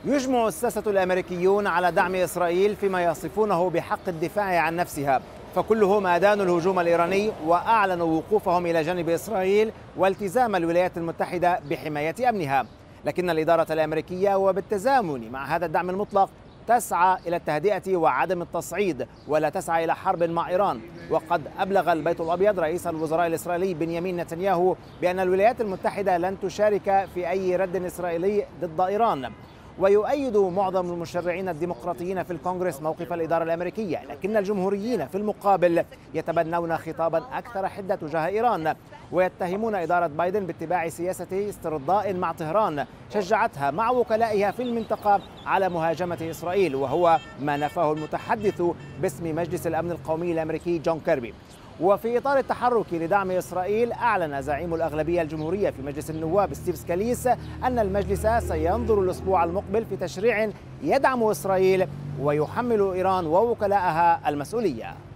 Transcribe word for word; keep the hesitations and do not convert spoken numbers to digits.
يجمع الساسة الأمريكيون على دعم إسرائيل فيما يصفونه بحق الدفاع عن نفسها، فكلهم أدانوا الهجوم الإيراني وأعلنوا وقوفهم إلى جانب إسرائيل والتزام الولايات المتحدة بحماية أمنها. لكن الإدارة الأمريكية وبالتزامن مع هذا الدعم المطلق تسعى إلى التهدئة وعدم التصعيد، ولا تسعى إلى حرب مع إيران. وقد أبلغ البيت الأبيض رئيس الوزراء الإسرائيلي بنيامين نتنياهو بأن الولايات المتحدة لن تشارك في أي رد إسرائيلي ضد إيران. ويؤيد معظم المشرعين الديمقراطيين في الكونغرس موقف الإدارة الأمريكية، لكن الجمهوريين في المقابل يتبنون خطابا أكثر حدة تجاه إيران، ويتهمون إدارة بايدن باتباع سياسة استرضاء مع طهران شجعتها مع وكلائها في المنطقة على مهاجمة إسرائيل، وهو ما نفاه المتحدث باسم مجلس الأمن القومي الأمريكي جون كيربي. وفي إطار التحرك لدعم إسرائيل، أعلن زعيم الأغلبية الجمهورية في مجلس النواب ستيف سكاليس أن المجلس سينظر الأسبوع المقبل في تشريع يدعم إسرائيل ويحمل إيران ووكلاءها المسؤولية.